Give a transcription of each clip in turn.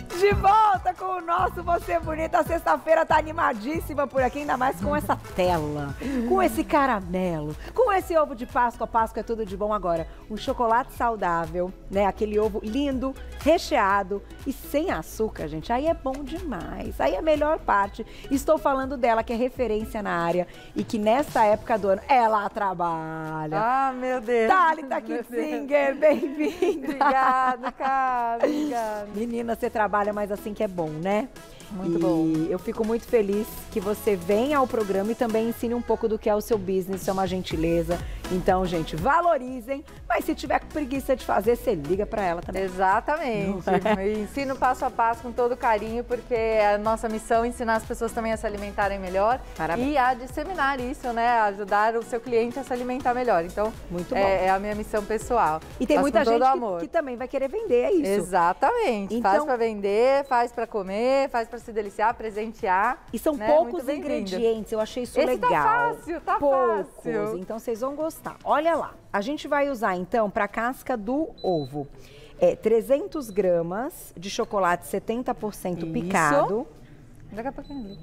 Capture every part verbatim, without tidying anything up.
De volta com o nosso Você Bonita. A sexta-feira tá animadíssima por aqui, ainda mais com essa tela, com esse caramelo, com esse ovo de Páscoa. Páscoa é tudo de bom agora. Um chocolate saudável, né? Aquele ovo lindo, recheado e sem açúcar, gente. Aí é bom demais. Aí é a melhor parte. Estou falando dela, que é referência na área e que nesta época do ano ela trabalha. Ah, meu Deus. Thalita Kitzinger, bem-vinda. Obrigada, cara. Obrigada. Menina, você trabalha mais assim que é bom, né? Muito e bom. Eu fico muito feliz que você venha ao programa e também ensine um pouco do que é o seu business, isso é uma gentileza. Então, gente, valorizem, mas se tiver preguiça de fazer, você liga pra ela também. Exatamente. Eu ensino passo a passo com todo carinho, porque a nossa missão é ensinar as pessoas também a se alimentarem melhor. Parabéns. E a disseminar isso, né? Ajudar o seu cliente a se alimentar melhor. Então, muito bom. É, é a minha missão pessoal. E tem Faço muita com gente todo que, amor. que também vai querer vender, é isso. Exatamente. Então, faz pra vender, faz pra comer, faz pra se deliciar, presentear. E são né? poucos ingredientes, eu achei isso Esse legal. Tá fácil, tá poucos, fácil. Então vocês vão gostar. Olha lá, a gente vai usar então para casca do ovo é, trezentas gramas de chocolate setenta por cento Isso. picado. Daqui a pouquinho.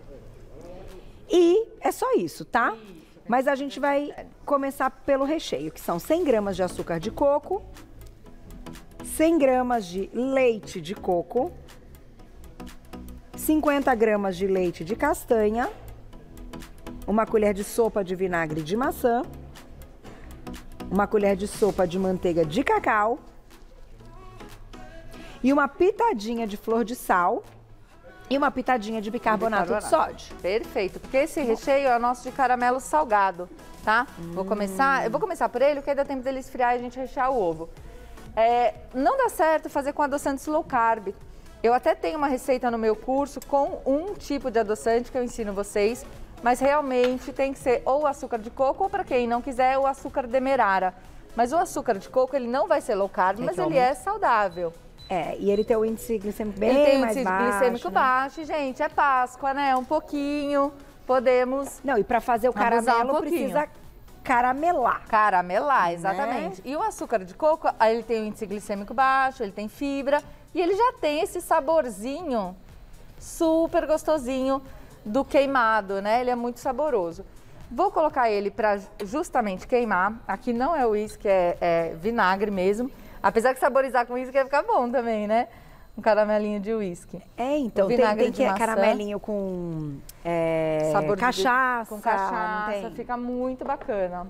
E é só isso, tá? Mas a gente vai começar pelo recheio, que são cem gramas de açúcar de coco, cem gramas de leite de coco, cinquenta gramas de leite de castanha, uma colher de sopa de vinagre de maçã, uma colher de sopa de manteiga de cacau e uma pitadinha de flor de sal e uma pitadinha de bicarbonato, bicarbonato. de sódio. Perfeito, porque esse recheio é o nosso de caramelo salgado, tá? Hum. Vou começar, eu vou começar por ele, porque aí dá tempo dele esfriar e a gente rechear o ovo. É, não dá certo fazer com adoçantes low carb. Eu até tenho uma receita no meu curso com um tipo de adoçante que eu ensino vocês, mas realmente tem que ser ou açúcar de coco ou, para quem não quiser, o açúcar demerara. Mas o açúcar de coco, ele não vai ser low carb, é mas ele é saudável. É, e ele tem o índice glicêmico bem ele tem mais índice baixo. glicêmico né? baixo, gente, é Páscoa, né? Um pouquinho, podemos... Não, e para fazer o caramelo um precisa caramelar. Caramelar, exatamente. Né? E o açúcar de coco, ele tem o índice glicêmico baixo, ele tem fibra e ele já tem esse saborzinho super gostosinho do queimado, né? Ele é muito saboroso. Vou colocar ele para justamente queimar. Aqui não é uísque, é, é vinagre mesmo. Apesar que saborizar com uísque vai ficar bom também, né? Um caramelinho de uísque. É, então, tem, tem que é caramelinho com é, sabor cachaça. De, com cachaça, fica muito bacana.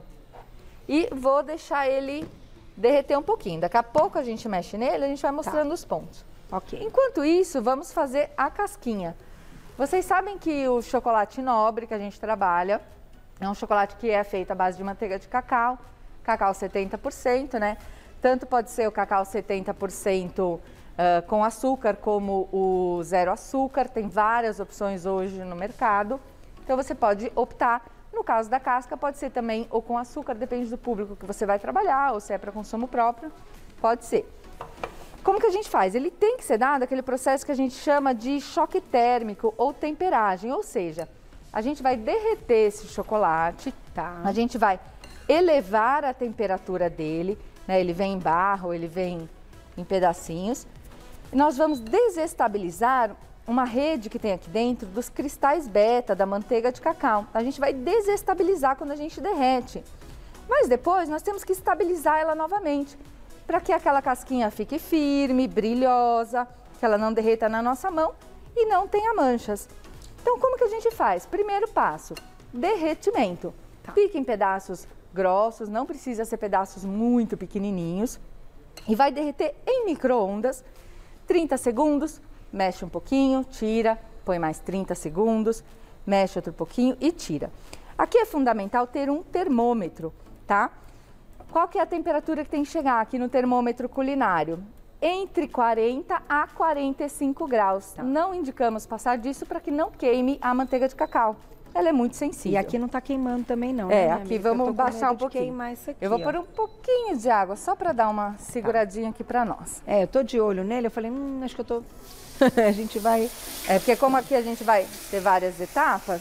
E vou deixar ele derreter um pouquinho. Daqui a pouco a gente mexe nele, a gente vai mostrando tá. os pontos. Ok. Enquanto isso, vamos fazer a casquinha. Vocês sabem que o chocolate nobre que a gente trabalha é um chocolate que é feito à base de manteiga de cacau, cacau setenta por cento, né? Tanto pode ser o cacau setenta por cento uh, com açúcar, como o zero açúcar. Tem várias opções hoje no mercado. Então você pode optar. No caso da casca, pode ser também ou com açúcar, depende do público que você vai trabalhar, ou se é para consumo próprio, pode ser. Como que a gente faz? Ele tem que ser dado aquele processo que a gente chama de choque térmico ou temperagem, ou seja, a gente vai derreter esse chocolate, tá? A gente vai elevar a temperatura dele, né? Ele vem em barra ou ele vem em pedacinhos. E nós vamos desestabilizar uma rede que tem aqui dentro dos cristais beta da manteiga de cacau. A gente vai desestabilizar quando a gente derrete. Mas depois nós temos que estabilizar ela novamente, para que aquela casquinha fique firme, brilhosa, que ela não derreta na nossa mão e não tenha manchas. Então, como que a gente faz? Primeiro passo, derretimento. Tá. Pica em pedaços grossos, não precisa ser pedaços muito pequenininhos. E vai derreter em micro-ondas, trinta segundos, mexe um pouquinho, tira, põe mais trinta segundos, mexe outro pouquinho e tira. Aqui é fundamental ter um termômetro, tá? Qual que é a temperatura que tem que chegar aqui no termômetro culinário? Entre quarenta a quarenta e cinco graus. Tá. Não indicamos passar disso para que não queime a manteiga de cacau. Ela é muito sensível. E aqui não tá queimando também não, É, né, aqui vamos baixar um pouquinho. Queimar isso aqui, eu vou ó. pôr um pouquinho de água, só para dar uma seguradinha tá. aqui para nós. É, eu tô de olho nele, eu falei, hum, acho que eu tô... a gente vai... É, porque como aqui a gente vai ter várias etapas,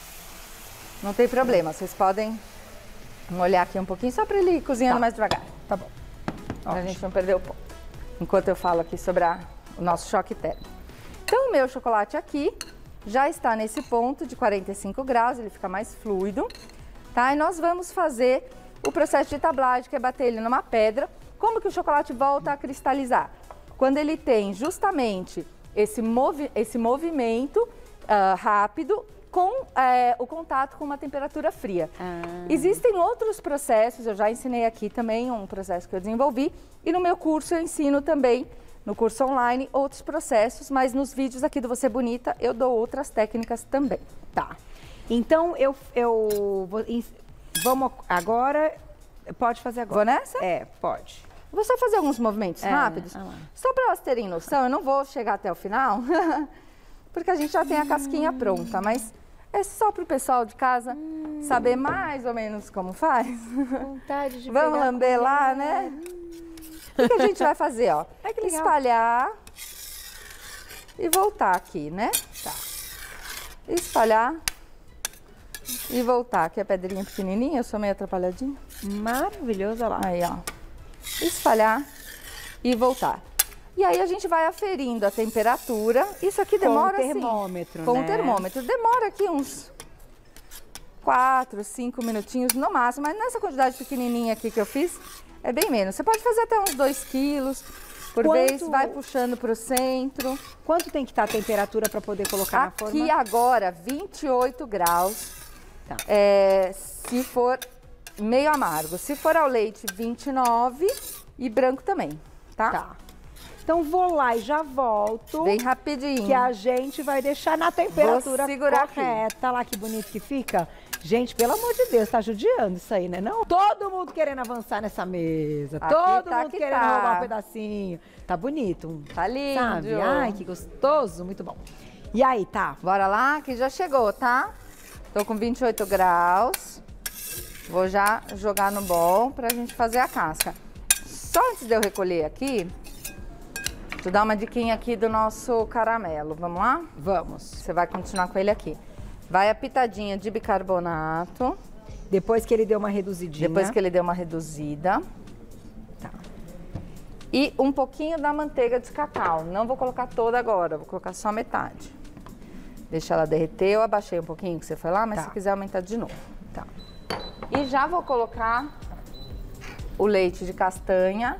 não tem problema, vocês podem molhar aqui um pouquinho, só para ele ir cozinhando tá. mais devagar. Tá bom. Pra gente não perder o ponto. Enquanto eu falo aqui sobre a, o nosso choque térmico. Então, o meu chocolate aqui já está nesse ponto de quarenta e cinco graus, ele fica mais fluido, tá? E nós vamos fazer o processo de tablagem, que é bater ele numa pedra. Como que o chocolate volta a cristalizar? Quando ele tem justamente esse, movi esse movimento uh, rápido com uh, o contato com uma temperatura fria. Ah. Existem outros processos, eu já ensinei aqui também um processo que eu desenvolvi, e no meu curso eu ensino também, no curso online, outros processos, mas nos vídeos aqui do Você Bonita eu dou outras técnicas também. Tá. Então, eu, eu vou, vamos agora, pode fazer agora. Vou nessa? É, pode. Vou só fazer alguns movimentos é, rápidos, ah só para elas terem noção. Eu não vou chegar até o final, porque a gente já tem a casquinha hum. pronta, mas é só para o pessoal de casa hum. saber mais ou menos como faz. Vontade de Vamos lamber lá, né? O que a gente vai fazer, ó? Ai, que legal. Espalhar e voltar aqui, né? Tá. Espalhar e voltar. Aqui a pedrinha pequenininha, eu sou meio atrapalhadinha. Maravilhoso, olha lá. Aí, ó. Espalhar e voltar. E aí a gente vai aferindo a temperatura. Isso aqui demora assim. Com o termômetro, Com né? o termômetro. Demora aqui uns quatro, cinco minutinhos no máximo. Mas nessa quantidade pequenininha aqui que eu fiz, é bem menos. Você pode fazer até uns dois quilos por Quanto... vez. Vai puxando para o centro. Quanto tem que estar a temperatura para poder colocar aqui na forma? Aqui agora, vinte e oito graus. Tá. É, se for meio amargo. Se for ao leite, vinte e nove e branco também, tá? Tá. Então vou lá e já volto. Bem rapidinho. Que a gente vai deixar na temperatura Vou segurar correta. Olha lá que bonito que fica. Gente, pelo amor de Deus, tá judiando isso aí, né? Não? Todo mundo querendo avançar nessa mesa. Aqui todo tá, mundo que querendo tá. roubar um pedacinho. Tá bonito. Tá lindo. Sabe? Ai, que gostoso. Muito bom. E aí, tá? Bora lá, que já chegou, tá? Tô com vinte e oito graus. Vou já jogar no bol pra gente fazer a casca. Só antes de eu recolher aqui, deixa eu dar uma diquinha aqui do nosso caramelo. Vamos lá? Vamos. Você vai continuar com ele aqui. Vai a pitadinha de bicarbonato. Depois que ele deu uma reduzidinha. Depois que ele deu uma reduzida. Tá. E um pouquinho da manteiga de cacau. Não vou colocar toda agora, vou colocar só metade. Deixa ela derreter. Eu abaixei um pouquinho que você foi lá, mas tá. se quiser aumentar de novo. Tá. E já vou colocar o leite de castanha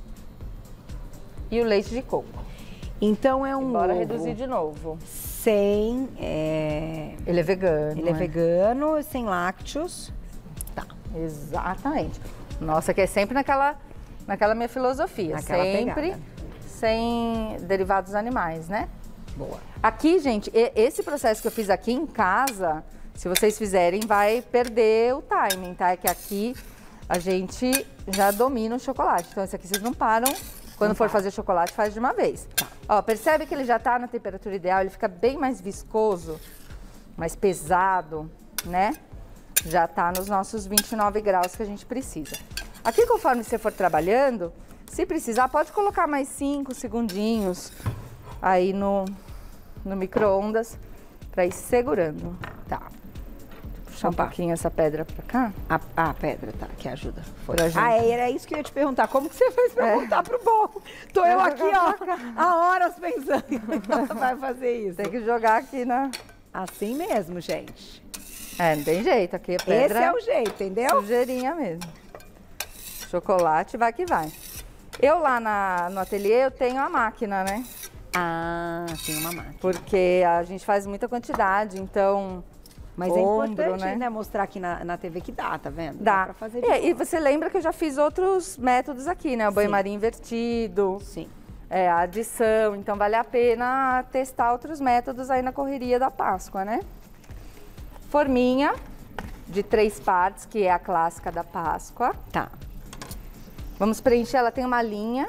e o leite de coco. Então é um Bora ovo reduzir de novo. Sem... É... Ele é vegano. Ele é, é vegano, sem lácteos. Tá. Exatamente. Nossa, que é sempre naquela, naquela minha filosofia. Naquela sempre pegada. Sem derivados animais, né? Boa. Aqui, gente, esse processo que eu fiz aqui em casa, se vocês fizerem, vai perder o timing, tá? É que aqui a gente já domina o chocolate. Então, esse aqui vocês não param. Quando não for para. fazer chocolate, faz de uma vez. Tá. Ó, percebe que ele já tá na temperatura ideal, ele fica bem mais viscoso, mais pesado, né? Já tá nos nossos vinte e nove graus que a gente precisa. Aqui, conforme você for trabalhando, se precisar, pode colocar mais cinco segundinhos aí no, no micro-ondas para ir segurando. Tá. Puxar um pouquinho essa pedra pra cá. A, a pedra, tá, que ajuda. Foi. Pra gente. Ah, era isso que eu ia te perguntar. Como que você fez pra É. voltar pro bolo? Tô eu aqui, ó, há horas pensando que ela vai fazer isso. Tem que jogar aqui na... Assim mesmo, gente. É, não tem jeito. Aqui a pedra... Esse é o jeito, entendeu? Sujeirinha mesmo. Chocolate, vai que vai. Eu lá na, no ateliê, eu tenho a máquina, né? Ah, tem uma máquina. Porque a gente faz muita quantidade, então... Mas ombro, é importante, né? né, mostrar aqui na, na T V que dá, tá vendo? Dá. Pra fazer de É, e boa. você lembra que eu já fiz outros métodos aqui, né? O banho-maria invertido, Sim. é, a adição. Então, vale a pena testar outros métodos aí na correria da Páscoa, né? Forminha de três partes, que é a clássica da Páscoa. Tá. Vamos preencher, ela tem uma linha.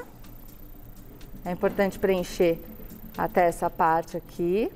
É importante preencher até essa parte aqui.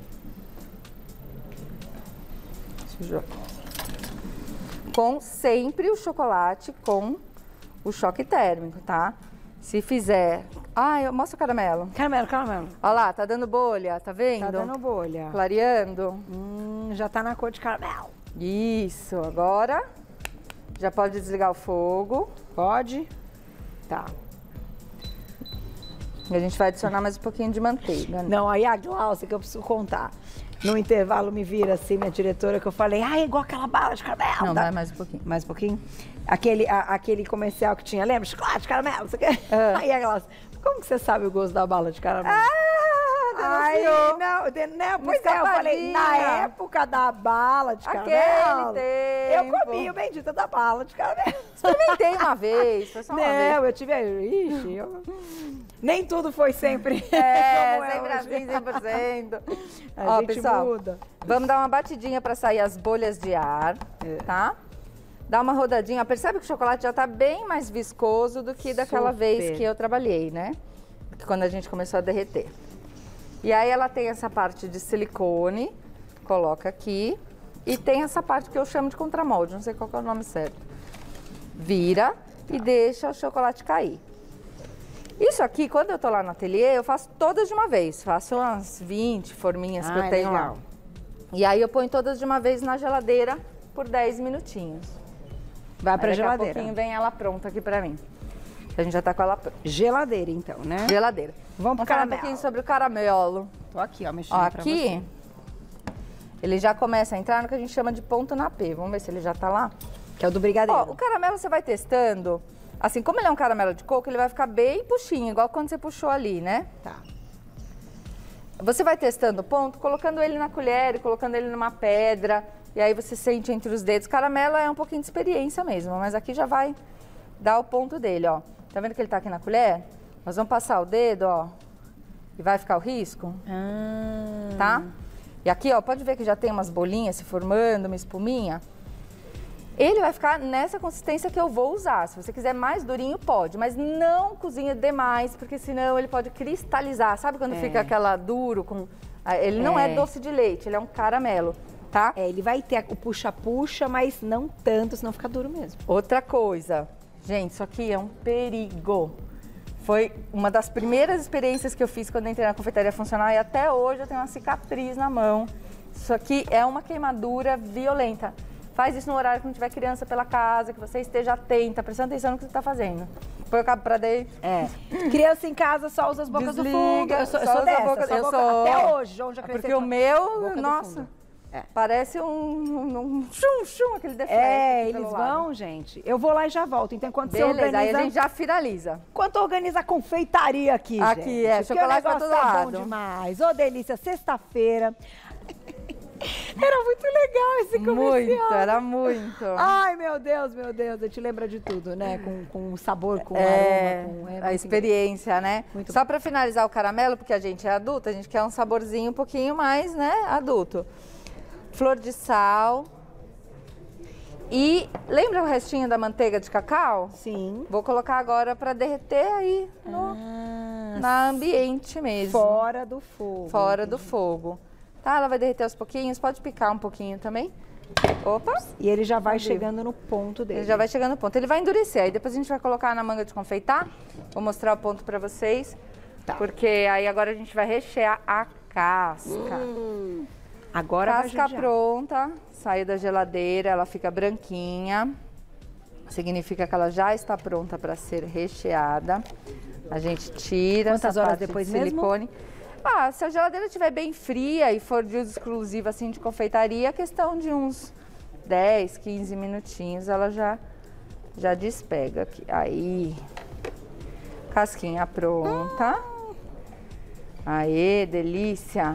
Com sempre o chocolate com o choque térmico, tá? Se fizer... Ai, mostra o caramelo. Caramelo, caramelo. Olha lá, tá dando bolha, tá vendo? Tá dando bolha. Clareando. Hum, já tá na cor de caramelo. Isso, agora já pode desligar o fogo. Pode? Tá. E a gente vai adicionar mais um pouquinho de manteiga. Né? Não, aí a Glaucia, que eu preciso contar. No intervalo me vira assim, minha diretora, que eu falei, ah, é igual aquela bala de caramelo. Não, da... vai mais um pouquinho. Mais um pouquinho? Aquele, a, aquele comercial que tinha, lembra? Chocolate de caramelo, você quer? Ah. Aí a Glaucia, como que você sabe o gosto da bala de caramelo? Ah, Aí, denunciou. não, de, não, Uma pois é, eu falei, na escapadinha. época da bala de Aquele caramelo, eu tempo. comi o bendito da bala de caramelo. Experimentei uma vez, foi só uma vez. Não, eu tive, ixi, eu... nem tudo foi sempre É, como é sempre hoje. assim, cem por cento. A Ó, gente pessoal, muda. vamos dar uma batidinha para sair as bolhas de ar, É. tá? Dá uma rodadinha. Percebe que o chocolate já tá bem mais viscoso do que daquela Super. vez que eu trabalhei, né? Que quando a gente começou a derreter. E aí ela tem essa parte de silicone, coloca aqui. E tem essa parte que eu chamo de contramolde, não sei qual que é o nome certo. Vira e deixa o chocolate cair. Isso aqui, quando eu tô lá no ateliê, eu faço todas de uma vez. Faço umas vinte forminhas que Ah, eu tenho legal. lá. E aí eu ponho todas de uma vez na geladeira por dez minutinhos. Vai pra Aí daqui geladeira. a pouquinho vem ela pronta aqui pra mim. A gente já tá com ela pronta. Geladeira, então, né? Geladeira. Vamos pro falar um caramelo. pouquinho sobre o caramelo. Tô aqui, ó, mexendo Ó, pra aqui, ele já começa a entrar no que a gente chama de ponto na P. Vamos ver se ele já tá lá. você. Que é o do brigadeiro. Ó, o caramelo você vai testando. Assim, como ele é um caramelo de coco, ele vai ficar bem puxinho, igual quando você puxou ali, né? Tá. Você vai testando o ponto, colocando ele na colher e colocando ele numa pedra. E aí você sente entre os dedos. Caramelo é um pouquinho de experiência mesmo, mas aqui já vai dar o ponto dele, ó. Tá vendo que ele tá aqui na colher? Nós vamos passar o dedo, ó. E vai ficar o risco, Ah. tá? E aqui, ó, pode ver que já tem umas bolinhas se formando, uma espuminha. Ele vai ficar nessa consistência que eu vou usar. Se você quiser mais durinho, pode. Mas não cozinha demais, porque senão ele pode cristalizar. Sabe quando É. fica aquela duro com... Ele não é. É. doce de leite, ele é um caramelo, tá? É, ele vai ter o puxa-puxa, mas não tanto, senão fica duro mesmo. Outra coisa. Gente, isso aqui é um perigo. Foi uma das primeiras experiências que eu fiz quando entrei na confeitaria funcional e até hoje eu tenho uma cicatriz na mão. Isso aqui é uma queimadura violenta. Faz isso no horário que não tiver criança pela casa, que você esteja atenta, prestando atenção no que você está fazendo. Põe o cabo pra dentro. É. Criança em casa só usa as bocas do Desliga, fundo. Eu sou, eu só sou usa a dessa. boca- sou eu boca- sou. Até hoje, João já cresceu. Porque o com a meu, boca do nossa, fundo. É. parece um, um, um chum, chum, aquele deflete. É, aqui pelo eles lado. vão, gente. Eu vou lá e já volto. Então, enquanto você Beleza, organiza... aí a gente já finaliza. Enquanto organiza a confeitaria aqui, Aqui, gente. é, porque chocolate o pra negócio todo tá lado. bom demais. Ô, delícia, sexta-feira. Era muito legal esse comercial. Muito, era muito. Ai, meu Deus, meu Deus. A gente lembra de tudo, né? Com, com sabor, com É, aroma, com... É a muito experiência, né? Muito Só para finalizar o caramelo, porque a gente é adulta, a gente quer um saborzinho um pouquinho mais, né, adulto. Flor de sal. E lembra o restinho da manteiga de cacau? Sim. Vou colocar agora para derreter aí no Ah, na ambiente mesmo. fora do fogo. Fora do fogo. Tá? Ela vai derreter aos pouquinhos, pode picar um pouquinho também. Opa! E ele já vai Cadê? chegando no ponto dele. Ele já vai chegando no ponto. Ele vai endurecer, aí depois a gente vai colocar na manga de confeitar. Vou mostrar o ponto pra vocês. Tá. Porque aí agora a gente vai rechear a casca. Hum, agora vai Casca judiar. pronta, saiu da geladeira, ela fica branquinha. Significa que ela já está pronta para ser recheada. A gente tira Quantas essa horas parte depois de mesmo? silicone. Ah, se a geladeira estiver bem fria e for de uso exclusivo assim de confeitaria, questão de uns dez, quinze minutinhos ela já já despega aqui. Aí, casquinha pronta. Aê, delícia.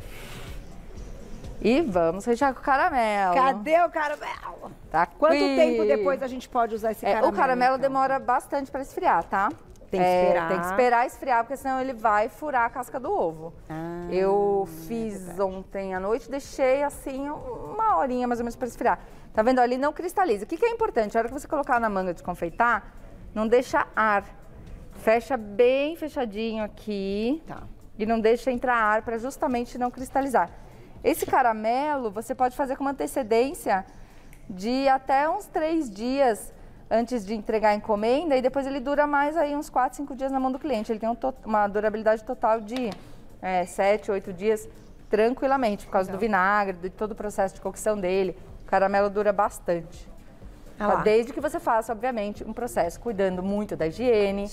E vamos rechear com caramelo. Cadê o caramelo? Tá Quanto aqui. tempo depois a gente pode usar esse É, caramelo? o caramelo então? demora bastante para esfriar, tá? Tem que É, esperar. tem que esperar esfriar, porque senão ele vai furar a casca do ovo. Ah, Eu fiz ontem à noite, deixei assim uma horinha mais ou menos para esfriar. Tá vendo? Ali não cristaliza. O que, que é importante? A hora que você colocar na manga de confeitar, não deixa ar. Fecha bem fechadinho aqui. Tá. E não deixa entrar ar para justamente não cristalizar. Esse caramelo você pode fazer com uma antecedência de até uns três dias antes de entregar a encomenda e depois ele dura mais aí uns quatro, cinco dias na mão do cliente. Ele tem um to- uma durabilidade total de é, sete, oito dias tranquilamente, por causa Legal. do vinagre, de todo o processo de cocção dele. O caramelo dura bastante. Ah lá. Desde que você faça, obviamente, um processo cuidando muito da higiene, Sim.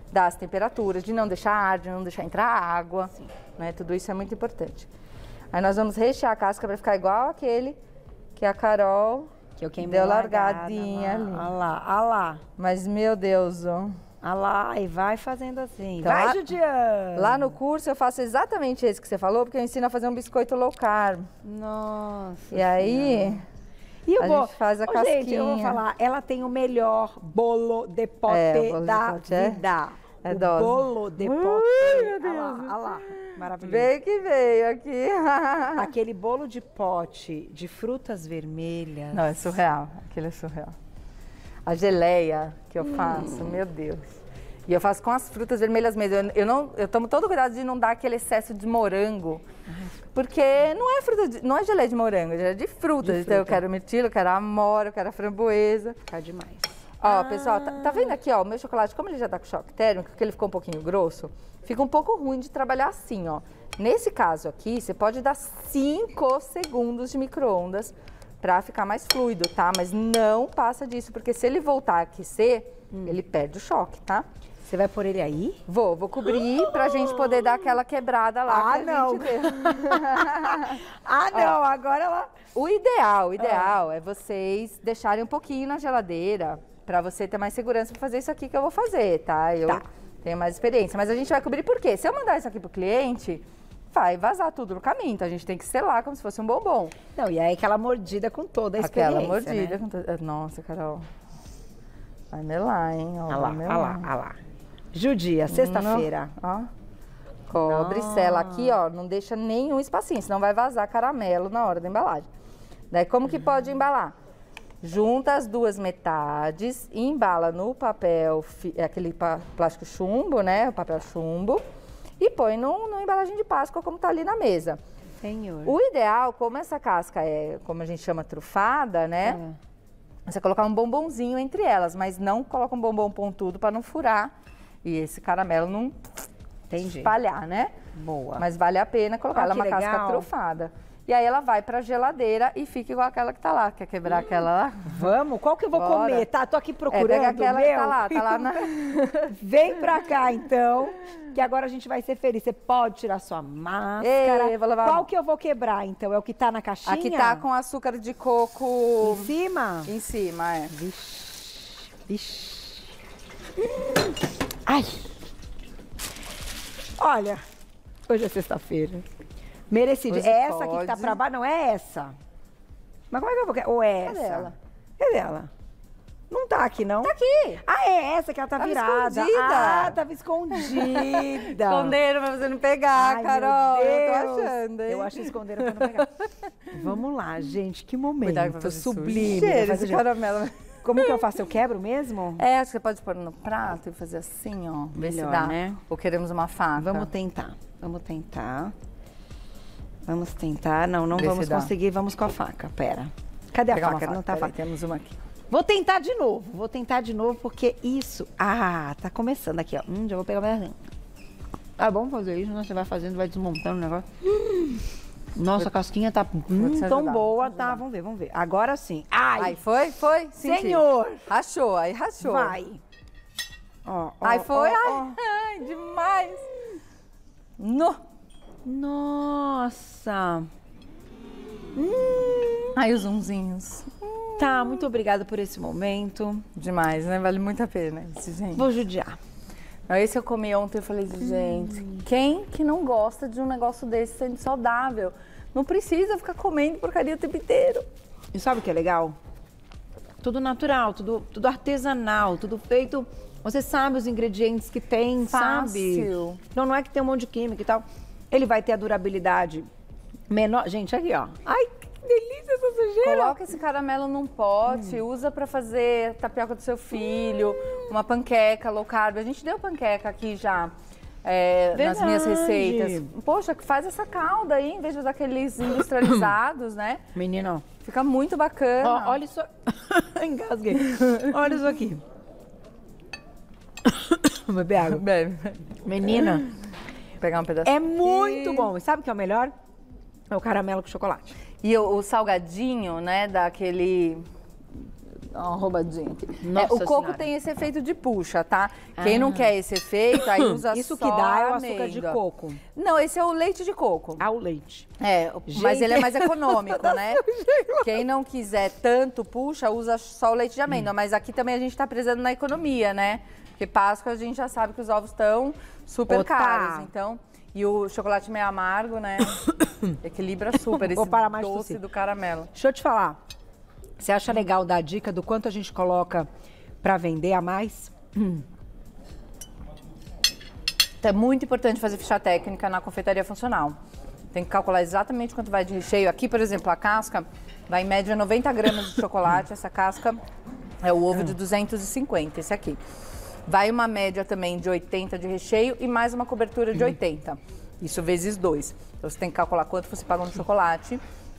das temperaturas, de não deixar ar, de não deixar entrar água, né? Tudo isso é muito importante. Aí nós vamos rechear a casca para ficar igual aquele que a Carol Que eu queimei deu largada, largadinha ali. Olha lá, olha lá. Mas, meu Deus, ó. Olha lá, e vai fazendo assim. Então, vai, lá- Judiane! Lá no curso eu faço exatamente esse que você falou, porque eu ensino a fazer um biscoito low carb. Nossa. E aí, E o a bolo? gente faz a Ô, gente, eu vou casquinha. falar, ela tem o melhor bolo de pote É, o bolo de da pote é- vida. é o dose. bolo de Ui, pote. meu Olha lá, Deus. olha lá. Maravilhoso. veio que veio aqui. Aquele bolo de pote de frutas vermelhas. Não, é surreal. Aquilo é surreal. A geleia que eu faço, meu Deus. E eu faço com as frutas vermelhas mesmo. Eu, eu, não, eu tomo todo cuidado de não dar aquele excesso de morango. Porque não é fruta de, não é geleia de morango, é geleia de frutas. De Então eu fruta. quero mirtilo, eu quero amora, eu quero a framboesa. Fica demais. Ó, pessoal, tá, tá vendo aqui, ó, o meu chocolate, como ele já tá com choque térmico, que ele ficou um pouquinho grosso, fica um pouco ruim de trabalhar assim, ó. Nesse caso aqui, você pode dar cinco segundos de micro-ondas pra ficar mais fluido, tá? Mas não passa disso, porque se ele voltar a aquecer, ele perde o choque, tá? Você vai pôr ele aí? Vou, vou cobrir pra gente poder dar aquela quebrada lá. Ah, que a não. gente deu. Ah, não, agora ela... O ideal, o ideal é vocês deixarem um pouquinho na geladeira pra você ter mais segurança pra fazer isso aqui que eu vou fazer, tá? Eu Tá. tenho mais experiência, mas a gente vai cobrir por quê? Se eu mandar isso aqui pro cliente, vai vazar tudo no caminho, então a gente tem que selar como se fosse um bombom. Não, e aí aquela mordida com toda a experiência, Aquela mordida. né? Com to- Nossa, Carol. Vai melar, hein? Ó, Olha lá, vai olha melar. lá, olha lá. Judia, sexta-feira. Ó. Cobre, Nossa. sela aqui, ó. Não deixa nenhum espacinho, senão vai vazar caramelo na hora da embalagem. Daí, como que pode embalar? Junta as duas metades e embala no papel, fi- aquele pa- plástico chumbo, né? O papel chumbo. E põe no, no embalagem de Páscoa, como tá ali na mesa. Senhor. O ideal, como essa casca é, como a gente chama, trufada, né? É. Você colocar um bombonzinho entre elas, mas não coloca um bombom pontudo para não furar e esse caramelo não Entendi. espalhar, né? Boa. Mas vale a pena colocar Ah, ela que uma casca legal. trufada. E aí ela vai pra geladeira e fica igual aquela que tá lá. Quer quebrar aquela lá? Vamos? Qual que eu vou Bora. comer? Tá, tô aqui É, procurando pega o aquela meu. que tá lá, tá lá na... Vem pra cá, então, que agora a gente vai ser feliz. Você pode tirar sua máscara. Ei, vou levar- Qual que eu vou quebrar, então? É o que tá na caixinha? Aqui tá com açúcar de coco Em cima? em cima, é. Vixe. Vixe. Ai. Olha, hoje é sexta-feira. Merecido. Hoje É essa aqui que tá pode. pra baixo? Não é essa. Mas como é que eu vou... que- Ou é Cadê essa? ela? Cadê ela? Não tá aqui, não? Tá aqui. Ah, é essa que ela tá Tava virada. escondida. Ah, tava escondida. Esconderam pra você não pegar, Ai, Carol. meu Eu tô Deus. achando, hein? Eu acho que esconderam pra não pegar. Vamos lá, gente, que momento Cuidado pra fazer sublime. sujeira, Vai fazer esse sujeira. caramelo. Como que eu faço? Eu quebro mesmo? É, acho que você pode pôr no prato e fazer assim, ó. Ver se Melhor, dá. né? Ou queremos uma faca? Vamos tentar. Vamos tentar. Vamos tentar. Não, não Vê se vamos dá. conseguir. Vamos com a faca. Pera. Cadê a Pegar uma faca? Não tá Peraí, faca. temos uma aqui. Vou tentar de novo. Vou tentar de novo porque isso... Ah, tá começando aqui, ó. Hum, já vou pegar mais... Ah, vamos fazer isso, né? Você vai fazendo, vai desmontando o negócio. Nossa, a casquinha tá hum, te tão ajudar, boa. vou te Tá, ajudar. vamos ver, vamos ver. Agora sim. Ai, Aí, foi? Foi? Senti. senhor! Rachou, aí rachou. Vai. Ó, ó, Aí foi, ó, ai, ó. ai, demais. No. Nossa. Ai, os unzinhos. Tá, muito obrigada por esse momento. Demais, né? Vale muito a pena esse, gente. Vou judiar. Não, esse eu comi ontem, eu falei, gente, quem que não gosta de um negócio desse sendo saudável? Não precisa ficar comendo porcaria o tempo inteiro. E sabe o que é legal? Tudo natural, tudo, tudo artesanal, tudo feito. Você sabe os ingredientes que tem, sabe? Fácil. Então não é que tem um monte de química e tal. Ele vai ter a durabilidade menor. Gente, aqui, ó. Ai, que delícia essa sujeira. Coloca esse caramelo num pote, usa pra fazer tapioca do seu filho, uma panqueca low carb. A gente deu panqueca aqui já é, nas minhas Verdade. receitas. Poxa, que faz essa calda aí, em vez de usar aqueles industrializados, né? Menina, Fica muito bacana. ó, olha isso. Engasguei. Olha isso aqui. Vou beber água. Bebe. Menina, Vou pegar um pedacinho. é muito bom. E sabe o que é o melhor? É o caramelo com chocolate. E o, o salgadinho, né, daquele Dá uma roubadinha aqui. Nossa É, o coco Senhora. tem esse efeito de puxa, tá? Quem não quer esse efeito, aí usa Isso só que dá é o amêndoa. açúcar de coco. Não, esse é o leite de coco. Ah, o leite. É, Gente. mas ele é mais econômico, né? Quem não quiser tanto puxa, usa só o leite de amêndoa. Hum. Mas aqui também a gente tá prezando na economia, né? Porque Páscoa a gente já sabe que os ovos estão super Ô, tá. caros, então... E o chocolate meio amargo, né? Equilibra super Vou esse parar mais de doce tossir. do caramelo. Deixa eu te falar. Você acha legal dar a dica do quanto a gente coloca pra vender a mais? Hum. Então, é muito importante fazer ficha técnica na confeitaria funcional. Tem que calcular exatamente quanto vai de recheio. Aqui, por exemplo, a casca vai em média noventa gramas de chocolate. Essa casca é o ovo de duzentos e cinquenta, esse aqui. Vai uma média também de oitenta de recheio e mais uma cobertura de oitenta. Isso vezes dois. Então, você tem que calcular quanto você pagou no chocolate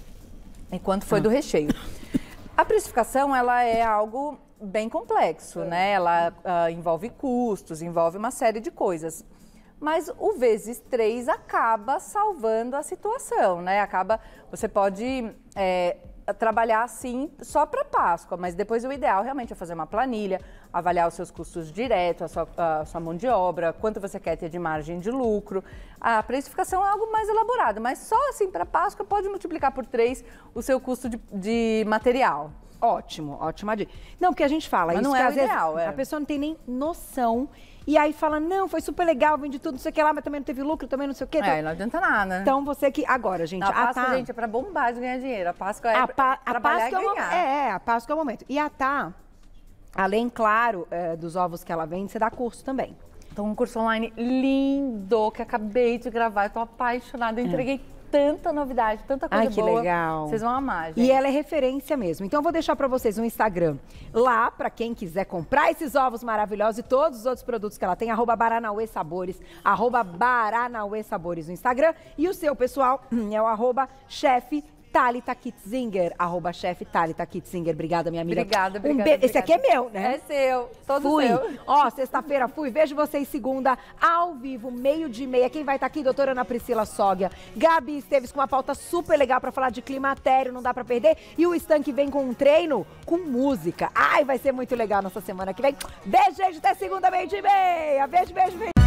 e quanto foi do recheio. A precificação, ela é algo bem complexo, né? Ela uh, envolve custos, envolve uma série de coisas. Mas o vezes três acaba salvando a situação, né? Acaba, você pode é, trabalhar assim só para Páscoa, mas depois o ideal realmente é fazer uma planilha, avaliar os seus custos diretos, a sua, a sua mão de obra, quanto você quer ter de margem de lucro. A precificação é algo mais elaborado, mas só assim para Páscoa pode multiplicar por três o seu custo de, de material. Ótimo, ótima dica. Não, porque a gente fala Mas isso não que é o às vezes ideal, é. a pessoa não tem nem noção. E aí fala, não, foi super legal, vendi tudo, não sei o que lá, mas também não teve lucro, também não sei o que. É, não adianta nada. Então você que... Agora, gente... Não, a Páscoa, Tá... gente, é pra bombar de ganhar dinheiro. A Páscoa é a pra pa... a trabalhar Páscoa e é, o... ganhar. é, é, a Páscoa é o momento. E a Tá, além, claro, é, dos ovos que ela vende, você dá curso também. Então, um curso online lindo, que acabei de gravar. Eu tô apaixonada, eu entreguei tanta novidade, tanta coisa Ai, que boa. legal. Vocês vão amar, gente. E ela é referência mesmo. Então eu vou deixar pra vocês um Instagram lá, pra quem quiser comprar esses ovos maravilhosos e todos os outros produtos que ela tem, arroba Baranauê Sabores, arroba Baranauê Sabores no Instagram. E o seu, pessoal, é o arroba chefe Thalita Kitzinger, arroba chefe Thalita Kitzinger. Obrigada, minha amiga. Obrigada, Um obrigada. be... obrigada. Esse aqui é meu, né? É seu, todo Fui. seu. Ó, sexta-feira fui. Vejo vocês segunda, ao vivo, meio de meia. Quem vai estar aqui? Doutora Ana Priscila Sógia. Gabi Esteves com uma pauta super legal pra falar de climatério, não dá pra perder. E o Stan que vem com um treino com música. Ai, vai ser muito legal nessa semana que vem. Beijo, gente, até segunda, meio de meia. Beijo, beijo, beijo.